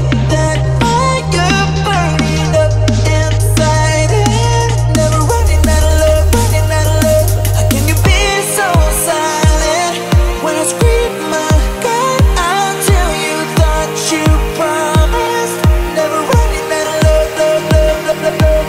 that fire burning up inside it. Never running out of love, running out of love. How can you be so silent when I scream my God out till you thought you promised? Never running out of love, love, love, love, love, love.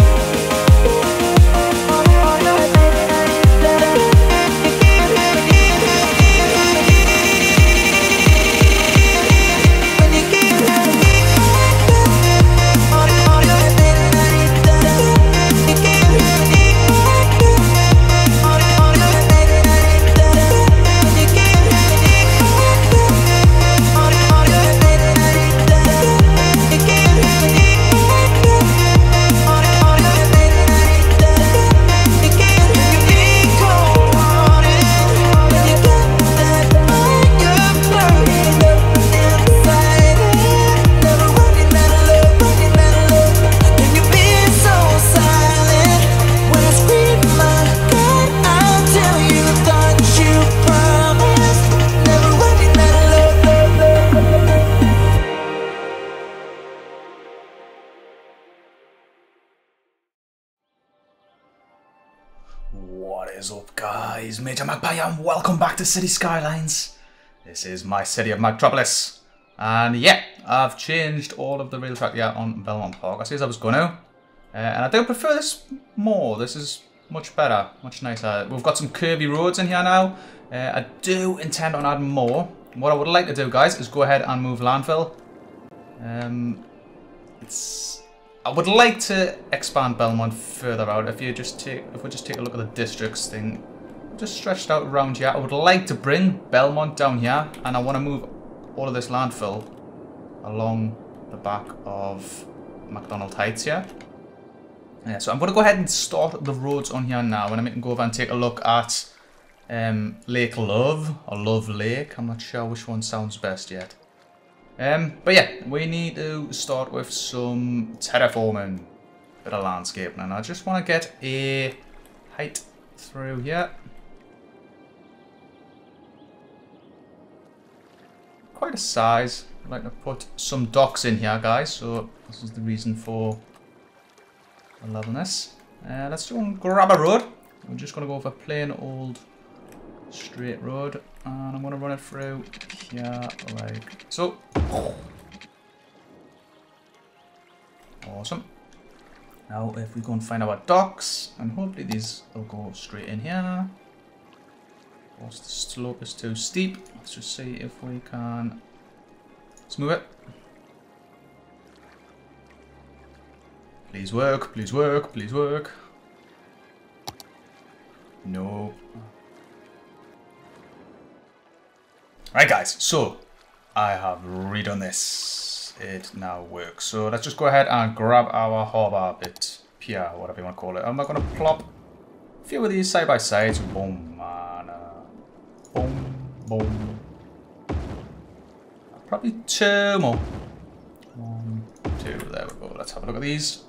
What is up, guys? Major Magpie and welcome back to City Skylines. This is my city of Magtropolis. And yeah, I've changed all of the rail track here on Belmont Park. I said I was going to. And I do prefer this more. This is much better, much nicer. We've got some curvy roads in here now. I do intend on adding more. What I would like to do, guys, is go ahead and move landfill. I would like to expand Belmont further out. If we just take a look at the districts thing, just stretched out around here. I would like to bring Belmont down here, and I want to move all of this landfill along the back of McDonald Heights here. Yeah, so I'm going to go ahead and start the roads on here now, and then we can go over and take a look at Lake Love or Love Lake. I'm not sure which one sounds best yet. But yeah, we need to start with some terraforming, bit of landscaping, and I just want to get a height through here. Quite a size. I'd like to put some docks in here, guys, so this is the reason for the levelness. Let's go and grab a road. We're just going to go over plain old straight road, and I'm going to run it through here like so. Awesome. Now if we go and find our docks, and hopefully these will go straight in here. Of course the slope is too steep. Let's just see if we can smooth it. Please work, please work, please work. No. Right, guys, so I have redone this. It now works. So let's just go ahead and grab our harbour bit, pier, whatever you want to call it. I'm not going to plop a few of these side by sides. Boom, and boom, boom. Probably two more. 1, 2, there we go. Let's have a look at these.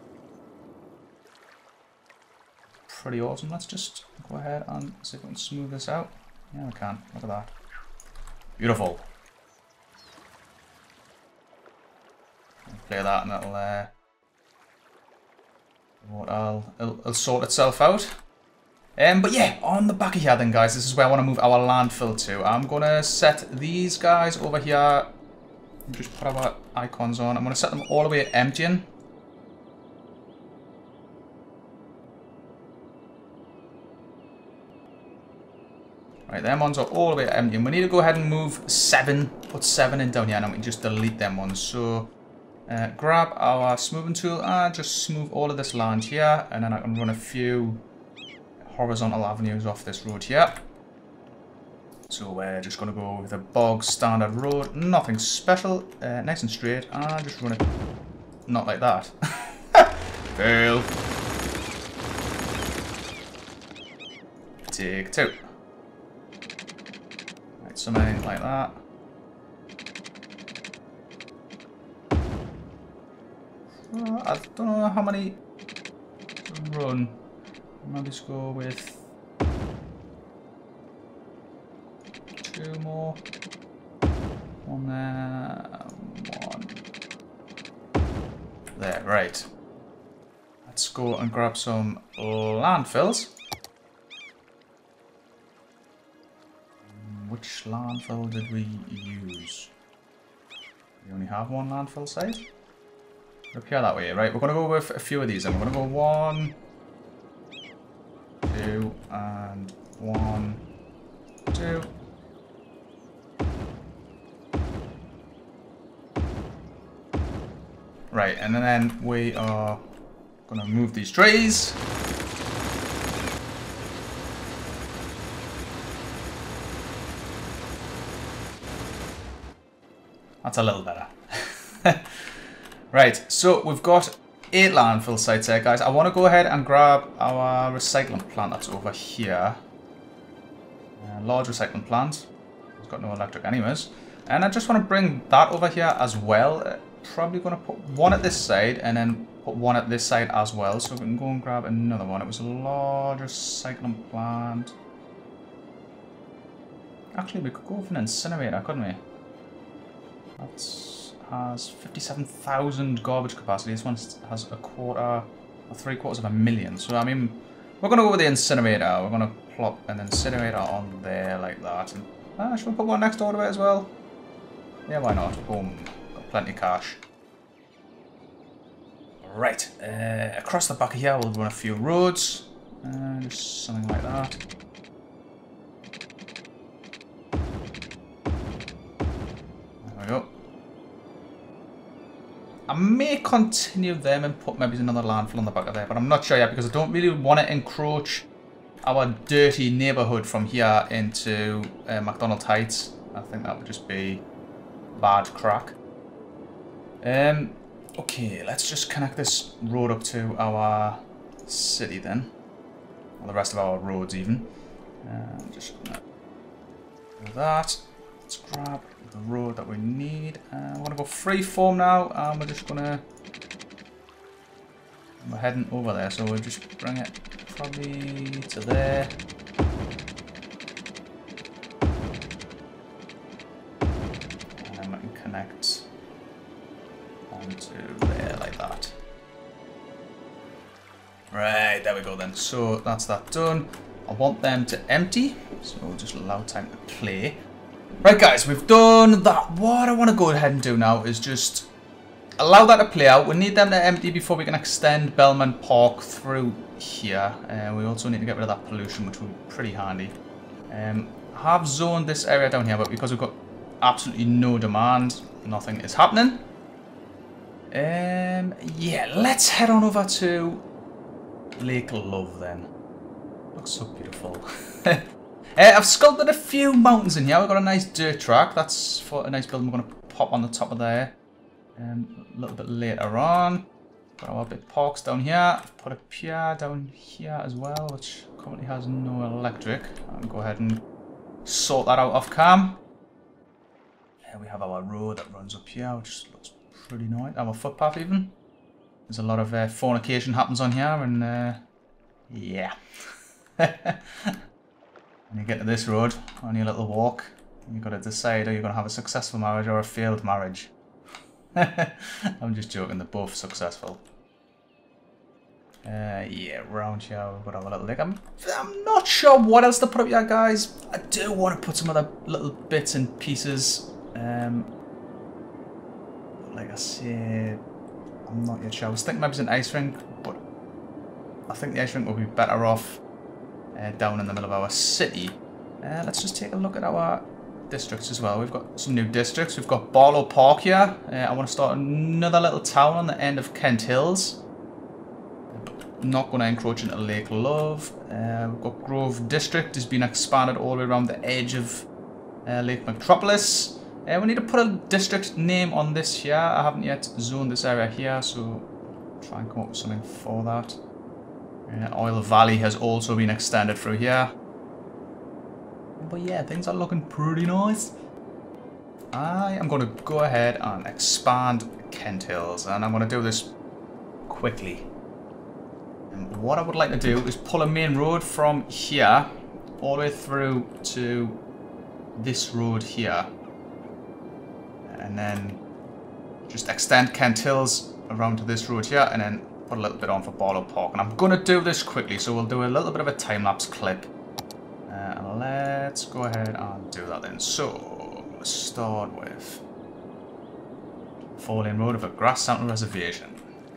Pretty awesome. Let's just go ahead and see if we can smooth this out. Yeah, we can. Look at that. Beautiful. Play that and it'll sort itself out. But yeah, on the back of here then, guys, this is where I want to move our landfill to. I'm going to set these guys over here. Just put our icons on. I'm going to set them all the way at emptying. Right, them ones are all the way empty, and we need to go ahead and move 7, put 7 in down here, and then we can just delete them ones. So, grab our smoothing tool and just smooth all of this land here, and then I can run a few horizontal avenues off this road here. So we're just going to go with a bog standard road, nothing special, nice and straight, and just run it, not like that. Fail. Take 2. Something like that. I don't know how many to run. I'll just go with 2 more. 1 there, 1 there. Right. Let's go and grab some landfills. Which landfill did we use? We only have one landfill site. Up here that way, right? We're going to go with a few of these, and we're going to go 1, 2, and 1, 2. Right, and then we are going to move these trees. That's a little better. Right, so we've got 8 landfill sites there, guys. I want to go ahead and grab our recycling plant that's over here. Large recycling plant. It's got no electric anyways. And I just want to bring that over here as well. Probably going to put one at this side and then put one at this side as well. So we can go and grab another one. It was a large recycling plant. Actually, we could go for an incinerator, couldn't we? That has 57,000 garbage capacity. This one has a quarter or 3/4 of a million. So, I mean, we're going to go with the incinerator. We're going to plop an incinerator on there like that. And, should we put one next door to it as well? Yeah, why not? Boom. Got plenty of cash. Right. Across the back of here, we'll run a few roads. Just something like that. There we go. I may continue them and put maybe another landfill on the back of there, but I'm not sure yet because I don't really want to encroach our dirty neighbourhood from here into McDonald Heights. I think that would just be bad crack. Okay, let's just connect this road up to our city then. Or the rest of our roads even. Just gonna do that. Let's grab the road that we need. We're going to go freeform now, and we're just going to... We're heading over there, so we'll just bring it probably to there. And then we can connect onto there like that. Right, there we go then. So that's that done. I want them to empty, so we'll just allow time to play. Right guys, we've done that. What I want to go ahead and do now is just allow that to play out. We need them to empty before we can extend Belmont Park through here. We also need to get rid of that pollution, which will be pretty handy. I have zoned this area down here, but because we've got absolutely no demand, nothing is happening. Yeah, let's head on over to Lake Love then. Looks so beautiful. I've sculpted a few mountains in here. We've got a nice dirt track. That's for a nice building we're going to pop on the top of there. A little bit later on. Got our bit parks down here. I've put a pier down here as well, which currently has no electric. I'll go ahead and sort that out off cam. We have our road that runs up here, which looks pretty nice. Our footpath even. There's a lot of fornication happens on here, and yeah. When you get to this road, on your little walk, you've got to decide are you going to have a successful marriage or a failed marriage. I'm just joking, they're both successful. Yeah, round here we've got our little lake. I'm not sure what else to put up here, guys. I do want to put some other little bits and pieces. Like I said, I'm not yet sure. I was thinking maybe it's an ice rink, but I think the ice rink will be better off down in the middle of our city. Let's just take a look at our districts as well. We've got some new districts. We've got Barlow Park here. I want to start another little town on the end of Kent Hills. Not going to encroach into Lake Love. We've got Grove District has been expanded all the way around the edge of Lake Metropolis. We need to put a district name on this here. I haven't yet zoned this area here, so try and come up with something for that. Oil Valley has also been extended through here. But yeah, things are looking pretty nice. I am going to go ahead and expand Kent Hills, and I'm going to do this quickly. And what I would like to do is pull a main road from here all the way through to this road here. And then just extend Kent Hills around to this road here and then put a little bit on for Barlow Park. And I'm going to do this quickly, so we'll do a little bit of a time-lapse clip. And let's go ahead and do that then. So, let's start with 4-lane road of a grass sample reservation.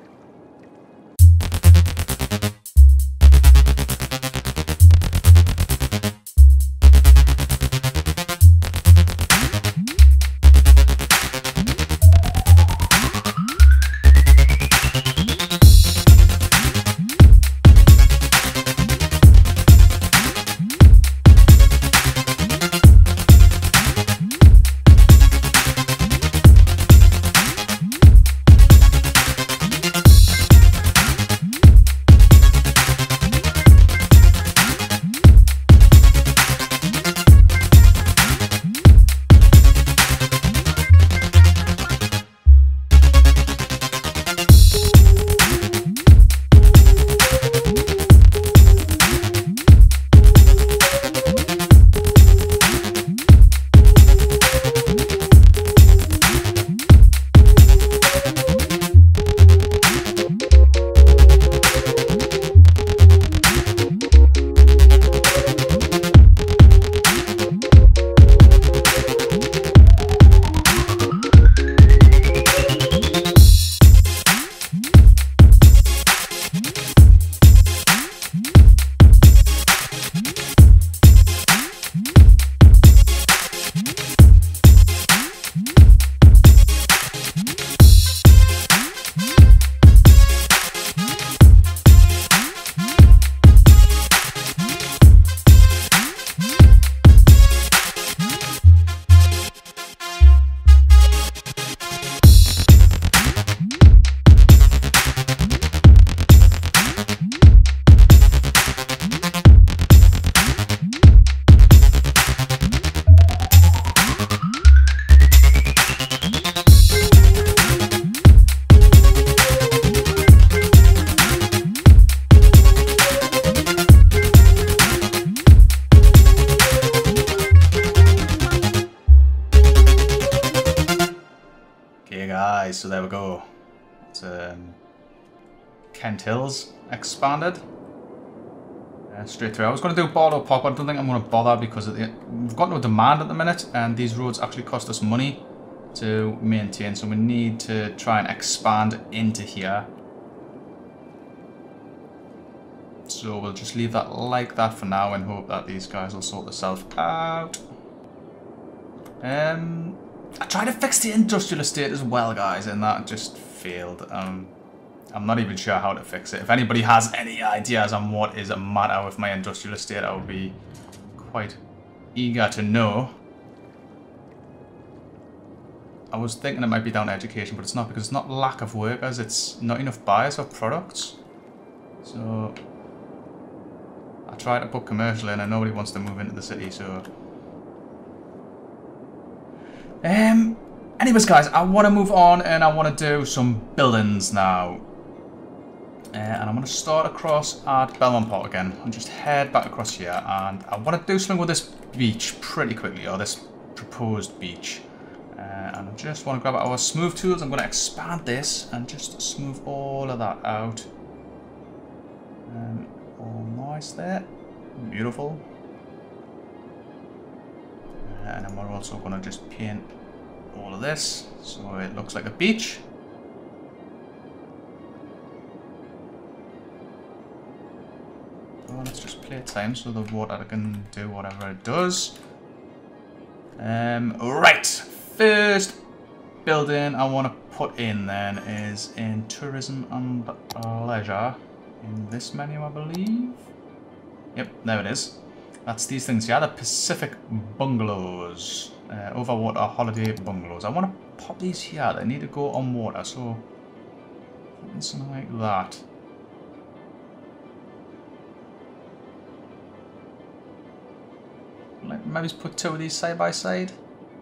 So there we go. It's Kent Hills expanded. Straight through. I was going to do Barlow Park, but I don't think I'm going to bother because we've got no demand at the minute, and these roads actually cost us money to maintain, so we need to try and expand into here. So we'll just leave that like that for now and hope that these guys will sort themselves out. I tried to fix the industrial estate as well, guys, and that just failed. I'm not even sure how to fix it. If anybody has any ideas on what is a matter with my industrial estate, I would be quite eager to know. I was thinking it might be down to education, but it's not, because it's not lack of workers, it's not enough buyers of products. So I tried to put commercial in and nobody wants to move into the city, so... Anyways, guys, I want to move on and I want to do some buildings now. And I'm going to start across at Belmont Park again and just head back across here. And I want to do something with this beach pretty quickly, or this proposed beach. And I just want to grab our smooth tools. I'm going to expand this and just smooth all of that out. All nice there. Beautiful. And then we're also going to just paint all of this so it looks like a beach. So let's just play time so the water can do whatever it does. Right, first building I want to put in then is in tourism and leisure. In this menu, I believe. Yep, there it is. That's these things here, the Pacific Bungalows. Overwater Holiday Bungalows. I want to pop these here. They need to go on water, so something like that. Like maybe just put two of these side by side.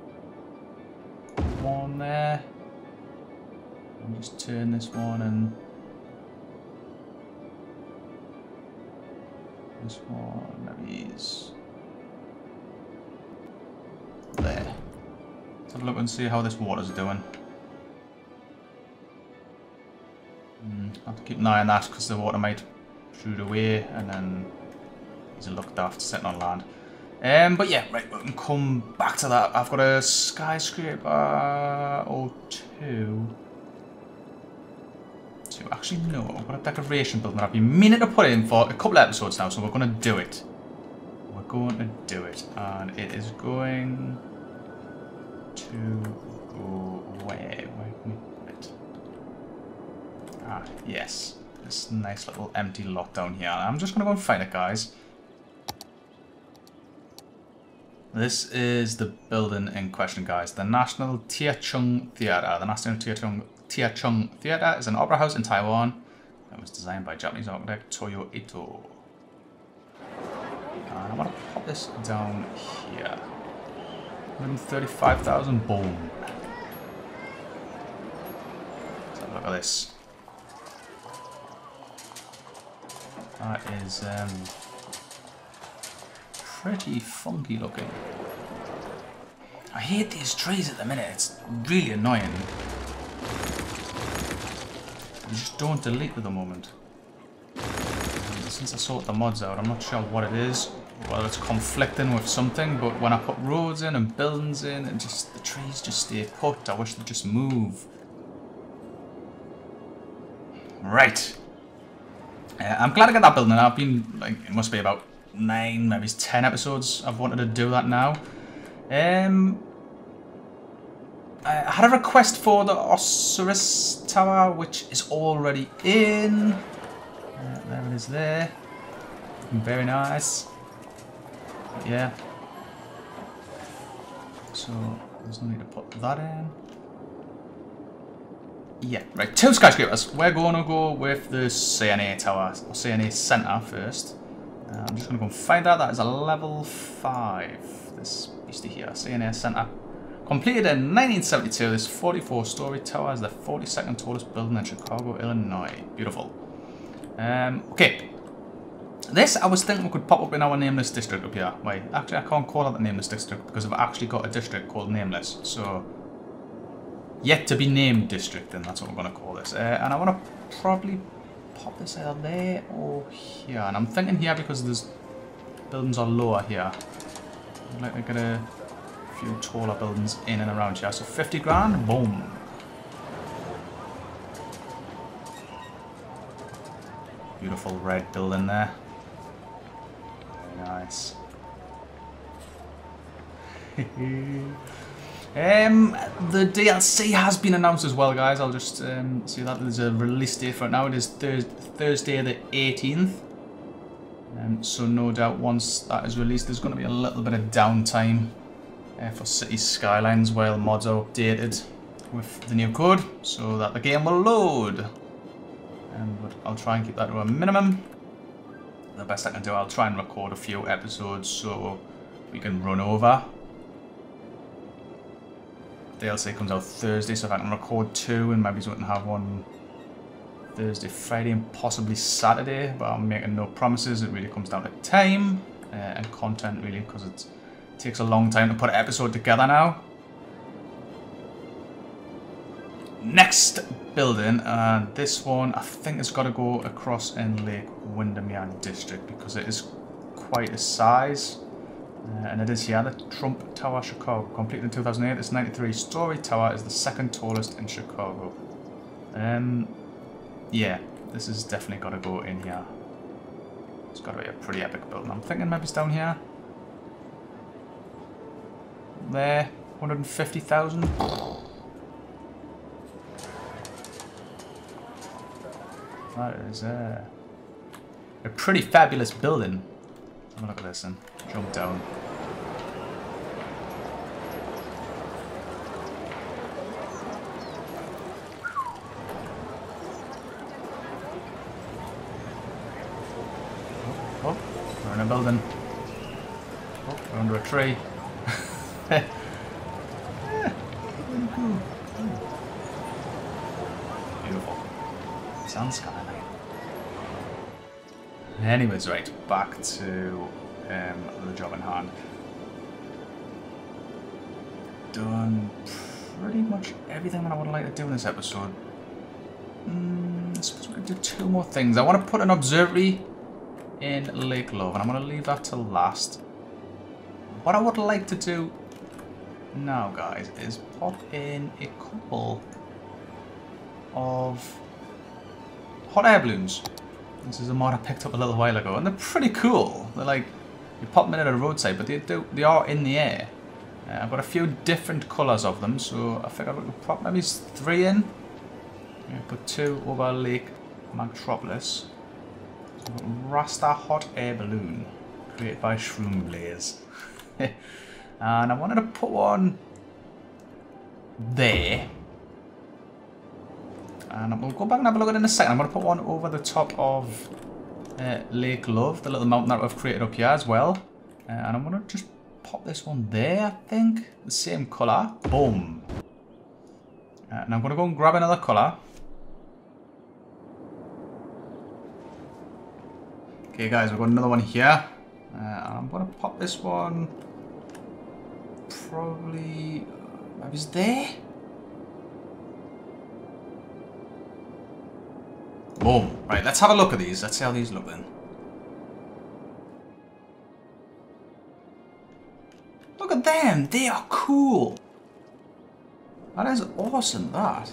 One there. And just turn this one and this one, maybe is there. Let's have a look and see how this water's doing. I'll have to keep an eye on that because the water might shoot away and then he's looked after sitting on land. But yeah, right, we can come back to that. I've got a skyscraper or two. Actually, no, I've got a decoration building that I've been meaning to put in for a couple of episodes now, so we're going to do it. We're going to do it, and it is going to go where can we put it? Ah, yes, this nice little empty lot down here. I'm just going to go and find it, guys. This is the building in question, guys. The National Taichung Theatre. The National Taichung Theatre is an opera house in Taiwan that was designed by Japanese architect Toyo Ito. And I want to pop this down here. 135,000, boom. Let's have a look at this. That is pretty funky looking. I hate these trees at the minute, it's really annoying. They just don't delete at the moment. And since I sorted the mods out, I'm not sure what it is. Well, it's conflicting with something, but when I put roads in and buildings in, and just the trees just stay put. I wish they'd just move. Right. I'm glad I got that building. I've been, like, it must be about 9, maybe 10 episodes I've wanted to do that now. I had a request for the Osiris Tower, which is already in. There it is there. Very nice. Yeah. So, there's no need to put that in. Yeah, right. 2 skyscrapers. We're going to go with the CNA Tower, or CNA Centre first. I'm just going to go and find out. That is a level 5. This beastie here, CNA Centre. Completed in 1972, this 44-story tower is the 42nd tallest building in Chicago, Illinois. Beautiful. Okay. This, I was thinking we could pop up in our Nameless district up here. Wait, actually I can't call it the Nameless district because I've actually got a district called Nameless. So, yet to be named district, then that's what we're going to call this. And I want to probably pop this either there or here. And I'm thinking here because there's buildings are lower here. I'd like to get a few taller buildings in and around here. So 50 grand, boom. Beautiful red building there. Very nice. The DLC has been announced as well, guys. I'll just see that there's a release date for it now. It is Thursday the 18th. So no doubt once that is released, there's going to be a little bit of downtime for Cities Skylines while mods are updated with the new code, so that the game will load. But I'll try and keep that to a minimum. The best I can do, I'll try and record a few episodes so we can run over. DLC comes out Thursday, so if I can record 2 and maybe so we can have one Thursday, Friday and possibly Saturday, but I'm making no promises. It really comes down to time and content really, because it takes a long time to put an episode together now. Next building, this one I think has got to go across in Lake Windermere District because it is quite a size. And it is here, the Trump Tower, Chicago. Completed in 2008, this 93-story tower is the 2nd tallest in Chicago. Yeah, this has definitely got to go in here. It's got to be a pretty epic building. I'm thinking maybe it's down here. There, 150,000. That is a pretty fabulous building. Have a look at this and jump down. Oh, we're in a building. Oh, we're under a tree. Beautiful. Sun skyline. Anyways, right, back to the job in hand. Done pretty much everything that I would like to do in this episode. I suppose we can do 2 more things. I want to put an observatory in Lake Love, and I'm going to leave that to last. What I would like to do now, guys, is pop in a couple of hot air balloons. This is a mod I picked up a little while ago, and they're pretty cool. They're like, you pop them in at a roadside, but they are in the air. I've got a few different colours of them, so I figured we could pop maybe 3 in. Put 2 over Lake Metropolis. So Rasta hot air balloon, created by Shroom Blaze. And I wanted to put one there. And we'll go back and have a look at it in a second. I'm going to put one over the top of Lake Love, the little mountain that we've created up here as well. And I'm going to just pop this one there, I think. The same colour. Boom. And I'm going to go and grab another colour. Okay, guys, we've got another one here. I'm going to pop this one probably... maybe it's there? Boom. Right, let's have a look at these. Let's see how these look then. Look at them. They are cool. That is awesome, that.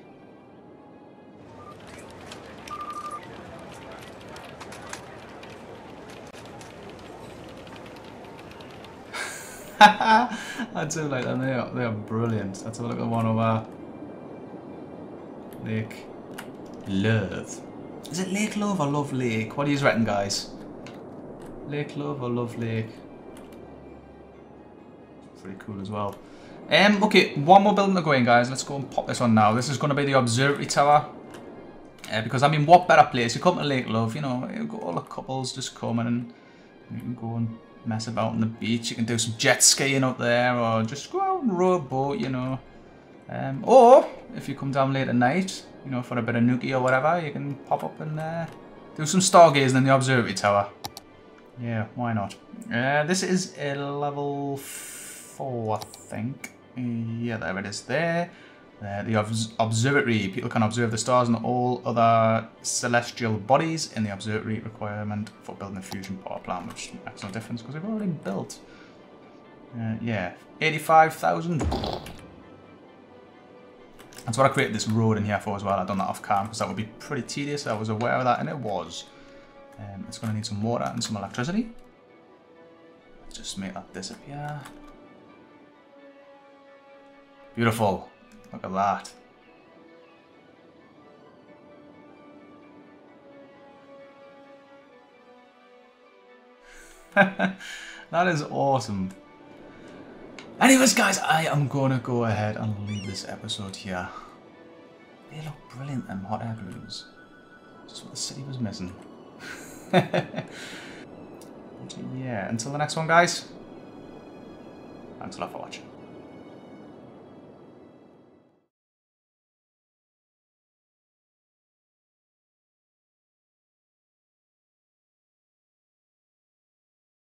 I do like them. They are brilliant. Let's have a look at one over Lake Love. Is it Lake Love or Love Lake? What do you reckon, guys? Lake Love or Love Lake? Pretty cool as well. Okay, one more building to go in, guys. Let's go and pop this on now. This is going to be the observatory tower. Because, I mean, what better place? You come to Lake Love, you know, you've got all the couples just coming and you can go and mess about on the beach. You can do some jet skiing up there or just go out and row a boat, you know. Or, if you come down late at night, you know, for a bit of nookie or whatever, you can pop up and do some stargazing in the observatory tower. Yeah, why not? This is a level 4, I think. Yeah, there it is there. The observatory. People can observe the stars and all other celestial bodies in the observatory. Requirement for building a fusion power plant, which makes no difference because we've already built. Yeah, 85,000. That's what I created this road in here for as well. I've done that off cam because that would be pretty tedious. I was aware of that, and it was. It's going to need some water and some electricity. Let's just make that disappear. Beautiful. Look at that. That is awesome. Anyways, guys, I am going to go ahead and leave this episode here. They look brilliant, them hot air balloons. Just what the city was missing. Yeah, until the next one, guys. Thanks a lot for watching.